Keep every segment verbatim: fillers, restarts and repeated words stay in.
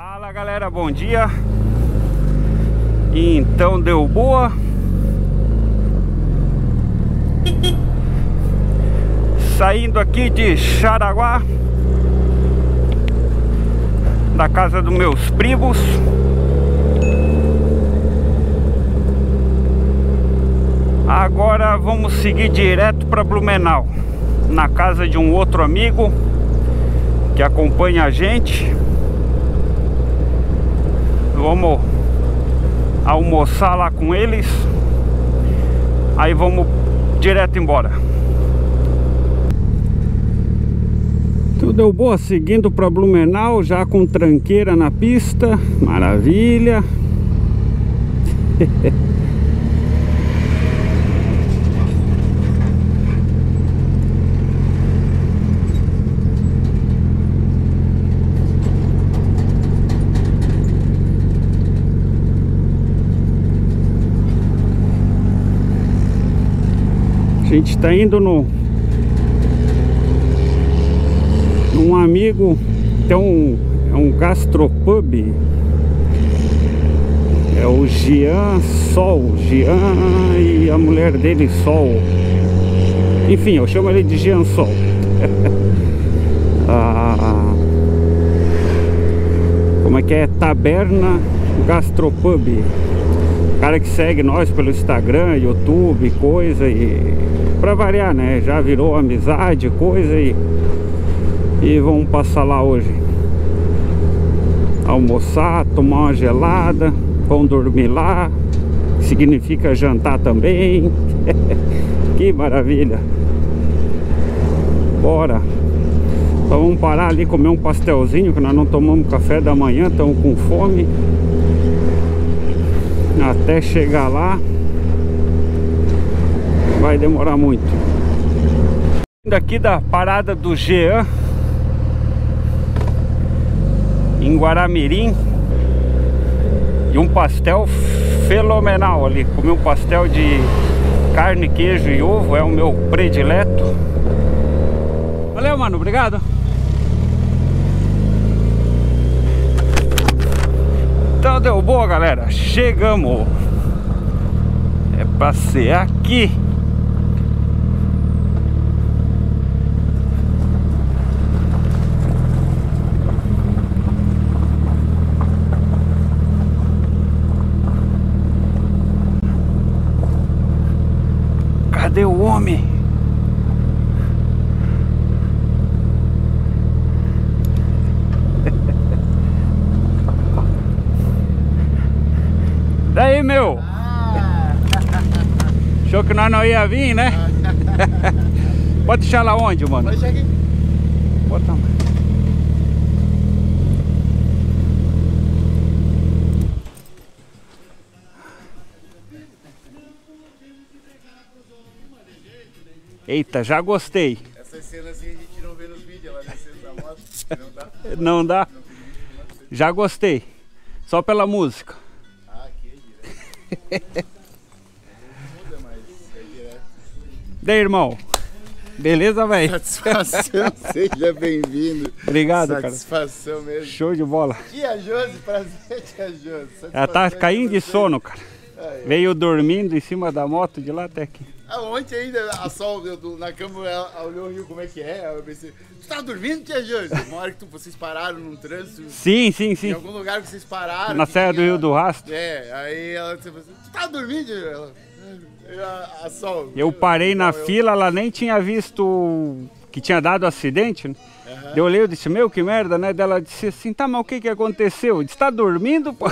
Fala galera, bom dia. Então deu boa. Saindo aqui de Xaraguá, da casa dos meus primos. Agora vamos seguir direto para Blumenau, na casa de um outro amigo que acompanha a gente. Vamos almoçar lá com eles, aí vamos direto embora. Tudo deu boa, seguindo para Blumenau, já com tranqueira na pista, maravilha. A gente está indo no um amigo, tem um, é um gastropub, é o Jean Sol, Jean e a mulher dele Sol, enfim, eu chamo ele de Jean Sol. ah, como é que é? Taberna Gastropub. O cara que segue nós pelo Instagram, YouTube, coisa, e pra variar, né? Já virou amizade, coisa, e, e vamos passar lá hoje. Almoçar, tomar uma gelada, vamos dormir lá, significa jantar também. Que maravilha! Bora! Então vamos parar ali, comer um pastelzinho, que nós não tomamos café da manhã, estamos com fome. Até chegar lá vai demorar muito. Daqui da parada do Jean em Guaramirim, e um pastel fenomenal ali. Comi um pastel de carne, queijo e ovo, é o meu predileto. Valeu, mano, obrigado. Então deu boa, galera, chegamos. É pra ser aqui. Cadê o homem? Daí, meu? Ah. Achou que nós não ia vir, né? Pode deixar lá onde, mano? Pode deixar aqui. Bota mais. Eita, já gostei. Essa cena assim a gente não vê nos vídeos, ela descendo da moto. Não dá? Não dá? Já gostei. Só pela música. Daí, irmão, beleza, velho? Satisfação, seja bem-vindo. Obrigado, cara. Satisfação mesmo. Show de bola. Tia Josi, prazer, tia Josi. Ela tá caindo de sono, cara. Aí. Veio dormindo em cima da moto de lá até aqui. Ah, ontem ainda, a Sol na cama, ela olhou e viu como é que é. Eu pensei, tu tá dormindo, tia Josi? Uma hora que tu, vocês pararam num trânsito. Sim, sim, sim. Em algum lugar que vocês pararam. Na Serra do Rio do Rastro. É, aí ela disse, tu tá dormindo, tia Josi? A, a Sol. Eu parei na eu... fila, ela nem tinha visto que tinha dado acidente, né? Uhum. Eu olhei e disse, meu, que merda, né? Ela disse assim, tá, mas o que que aconteceu? Eu disse, tá dormindo, pô?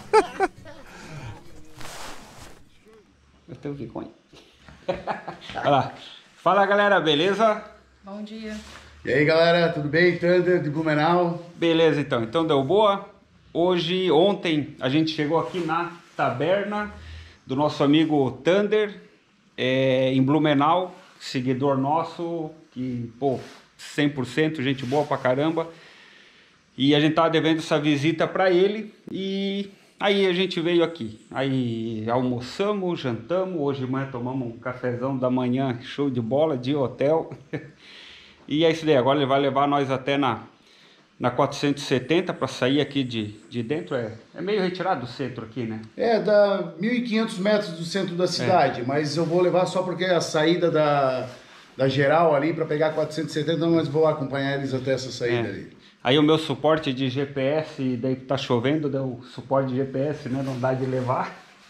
Eu tenho vergonha. Olha lá. Fala, galera, beleza? Bom dia. E aí, galera, tudo bem? Thunder de Blumenau. Beleza, então. Então deu boa. Hoje, ontem, a gente chegou aqui na taberna do nosso amigo Thunder, é, em Blumenau, seguidor nosso, que, pô, cem por cento, gente boa pra caramba. E a gente tava devendo essa visita pra ele, e aí a gente veio aqui. Aí almoçamos, jantamos, hoje de manhã tomamos um cafezão da manhã, show de bola, de hotel. E é isso daí, agora ele vai levar nós até na, na quatrocentos e setenta para sair aqui de, de dentro. É, é meio retirado do centro aqui, né? É, dá mil e quinhentos metros do centro da cidade, é. Mas eu vou levar só porque a saída da, da geral ali para pegar quatrocentos e setenta, mas vou acompanhar eles até essa saída é. ali. Aí o meu suporte de G P S, daí tá chovendo, deu suporte de G P S, né? Não dá de levar.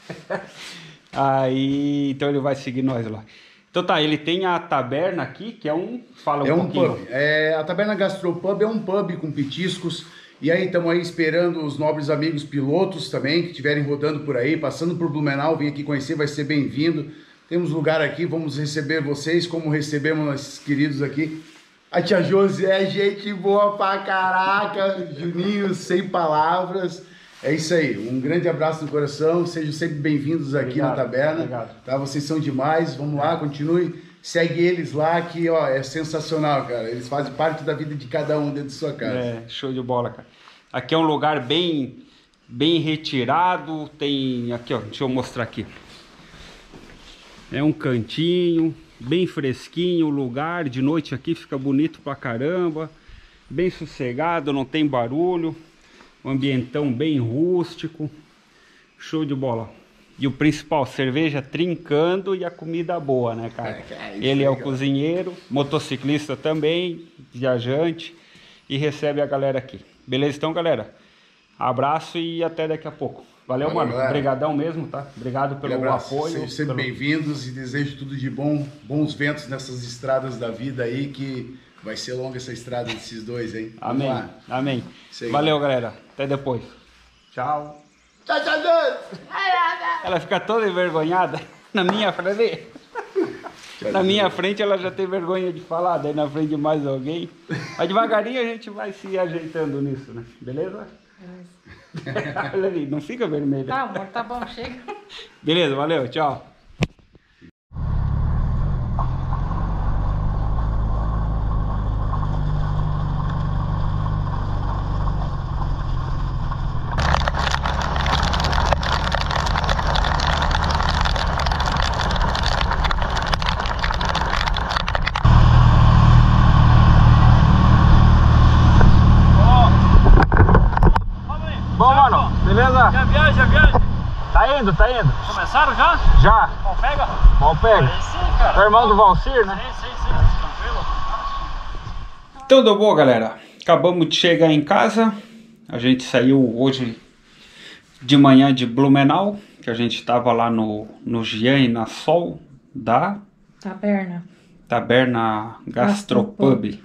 Aí, então ele vai seguir nós lá. Então tá, ele tem a taberna aqui, que é um... Fala um é um pouquinho. pub. É, a Taberna Gastropub é um pub com petiscos. E aí estamos aí esperando os nobres amigos pilotos também, que estiverem rodando por aí, passando por Blumenau, vem aqui conhecer, vai ser bem-vindo. Temos lugar aqui, vamos receber vocês, como recebemos nossos queridos aqui. A tia Josi é gente boa pra caraca, Juninho, sem palavras. É isso aí, um grande abraço no coração, sejam sempre bem-vindos aqui obrigado, na taberna, obrigado. Tá? Vocês são demais, vamos lá, continue, segue eles lá que ó, é sensacional, cara, eles fazem parte da vida de cada um dentro de sua casa. É, show de bola, cara. Aqui é um lugar bem, bem retirado, tem, aqui ó, deixa eu mostrar aqui. É um cantinho, bem fresquinho o lugar, de noite aqui fica bonito pra caramba, bem sossegado, não tem barulho. Um ambientão bem rústico, show de bola. E o principal, cerveja trincando e a comida boa, né, cara? É, é Ele é o cozinheiro, motociclista também, viajante, e recebe a galera aqui. Beleza, então, galera? Abraço e até daqui a pouco. Valeu, Valeu mano. Galera. Obrigadão mesmo, tá? Obrigado pelo um apoio. Sejam sempre pelo... bem-vindos e desejo tudo de bom, bons ventos nessas estradas da vida aí, que vai ser longa essa estrada desses dois, hein? Amém, amém. Valeu, galera. Até depois. Tchau. Tchau, tchau, tchau. Ela fica toda envergonhada na minha frente. Na minha frente ela já tem vergonha de falar, daí na frente de mais alguém. Mas devagarinho a gente vai se ajeitando nisso, né? Beleza? Olha ali, não fica vermelho. Tá, amor, tá bom, chega. Beleza, valeu, tchau. Bom, mano, beleza? Já viaja, já viaja. Tá indo, tá indo. Começaram já? Já. Bom, pega? Bom, pega. Aí sim, cara. É o irmão do Valcir, né? Sim, sim, sim. Tranquilo. Então, deu boa, galera. Acabamos de chegar em casa. A gente saiu hoje de manhã de Blumenau, que a gente tava lá no, no Gian e na Sol da... Taberna. Taberna Gastropub.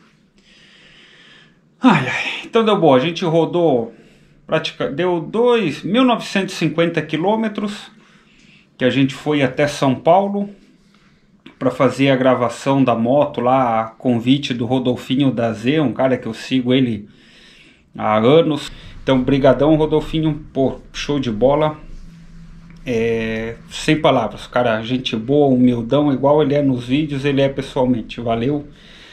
Ai, ai. Então, deu boa. A gente rodou... Pratica, deu dois, mil novecentos e cinquenta quilômetros que a gente foi até São Paulo para fazer a gravação da moto lá, a convite do Rodolfinho da Z, um cara que eu sigo ele há anos. Então, brigadão, Rodolfinho, pô, show de bola. É, sem palavras, cara, gente boa, humildão, igual ele é nos vídeos, ele é pessoalmente, valeu.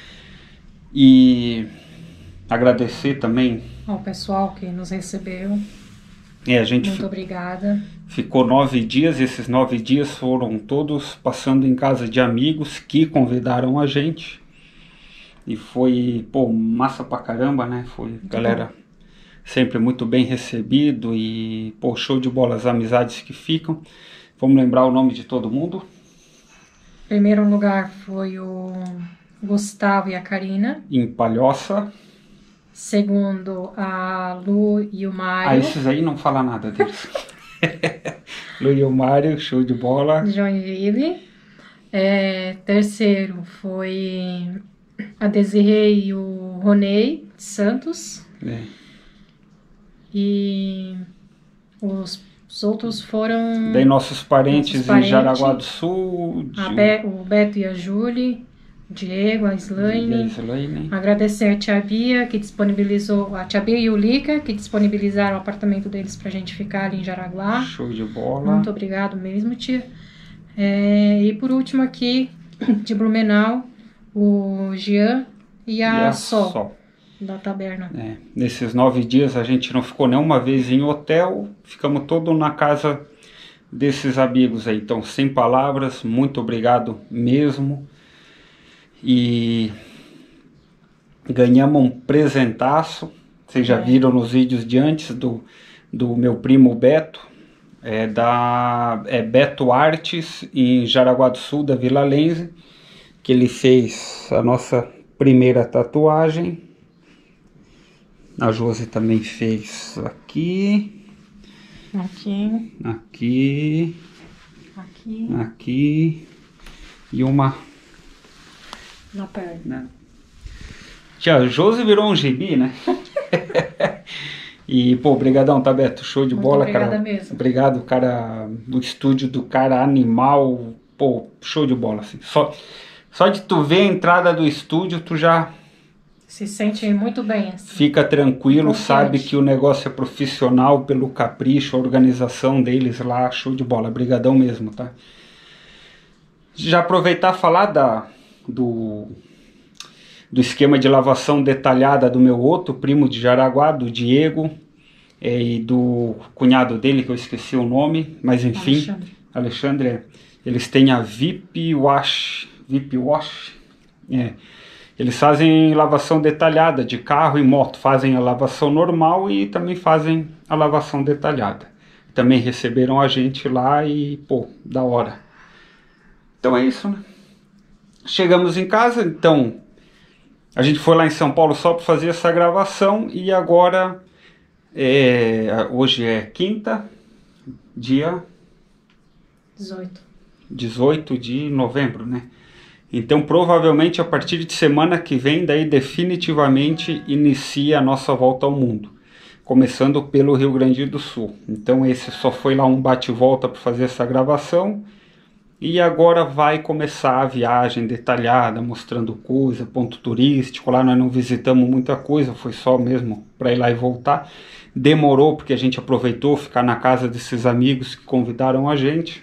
E agradecer também ao pessoal que nos recebeu. É, a gente muito obrigada. Ficou nove dias, esses nove dias foram todos passando em casa de amigos que convidaram a gente. E foi, pô, massa pra caramba, né? Foi, muito galera, bom. Sempre muito bem recebido e, pô, show de bola, as amizades que ficam. Vamos lembrar o nome de todo mundo? Primeiro lugar foi o Gustavo e a Karina. Em Palhoça. Segundo, a Lu e o Mário. Ah, esses aí não fala nada deles. Lu e o Mário, show de bola. Joinville. É, terceiro foi a Desirê e o Ronei Santos. É. E os, os outros foram... Daí nossos parentes, nossos parentes em Jaraguá do Sul. De... Be o Beto e a Júlia. Diego, a Slaine, agradecer a tia Bia que disponibilizou, a tia Bia e o Lica que disponibilizaram o apartamento deles pra gente ficar ali em Jaraguá. Show de bola. Muito obrigado mesmo, tia. É, e por último aqui, de Blumenau, o Gian e a, e a Sol, Sol da Taberna. É, nesses nove dias a gente não ficou nenhuma vez em hotel, ficamos todo na casa desses amigos aí. Então, sem palavras, muito obrigado mesmo. E ganhamos um presentaço, Vocês já é. viram nos vídeos de antes do, do meu primo Beto, é da é Beto Artes, em Jaraguá do Sul, da Vila Lense, que ele fez a nossa primeira tatuagem. A Josi também fez aqui. Aqui. Aqui. Aqui. Aqui. E uma... na perna. Tia, a Josi virou um gibi, né? E, pô, brigadão, tá, Beto? Show de Muito bola, obrigada cara. Mesmo. Obrigado, cara, do estúdio do cara animal. Pô, show de bola, assim. Só, só de tu ver a entrada do estúdio, tu já... se sente muito bem, assim. Fica tranquilo, Confiante. Sabe que o negócio é profissional, pelo capricho, a organização deles lá, show de bola. Brigadão mesmo, tá? Já aproveitar e falar da, do, do esquema de lavação detalhada do meu outro primo de Jaraguá, do Diego, é, e do cunhado dele, que eu esqueci o nome, mas enfim, Alexandre, Alexandre eles têm a V I P Wash, V I P Wash, é. Eles fazem lavação detalhada de carro e moto, fazem a lavação normal e também fazem a lavação detalhada. Também receberam a gente lá e, pô, da hora. Então é isso, né? Chegamos em casa, então a gente foi lá em São Paulo só para fazer essa gravação e agora, é, hoje é quinta, dia dezoito. dezoito de novembro, né? Então, provavelmente, a partir de semana que vem, daí definitivamente inicia a nossa volta ao mundo. Começando pelo Rio Grande do Sul. Então, esse só foi lá um bate-volta para fazer essa gravação. E agora vai começar a viagem detalhada, mostrando coisa, ponto turístico. Lá nós não visitamos muita coisa, foi só mesmo para ir lá e voltar. Demorou, porque a gente aproveitou ficar na casa desses amigos que convidaram a gente.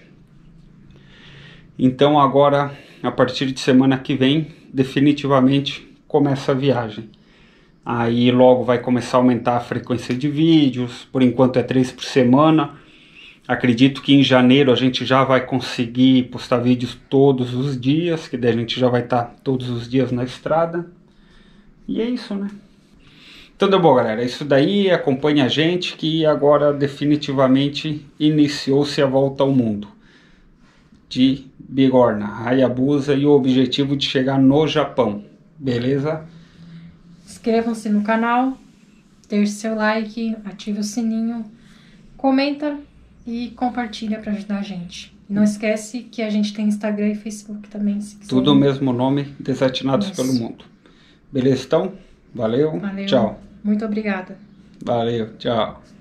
Então, agora... a partir de semana que vem, definitivamente começa a viagem. Aí logo vai começar a aumentar a frequência de vídeos, por enquanto é três por semana. Acredito que em janeiro a gente já vai conseguir postar vídeos todos os dias, que daí a gente já vai estar todos os dias na estrada. E é isso, né? Então deu bom, galera. Isso daí, acompanha a gente que agora definitivamente iniciou-se a volta ao mundo de Bigorna, Hayabusa e o objetivo de chegar no Japão, beleza? Inscrevam-se no canal, deixe seu like, ative o sininho, comenta e compartilha para ajudar a gente. Não esquece que a gente tem Instagram e Facebook também. Se quiser. Tudo o mesmo nome, Desatinados Isso. pelo Mundo. Beleza, então? Valeu, Valeu. Tchau. Muito obrigada. Valeu, tchau.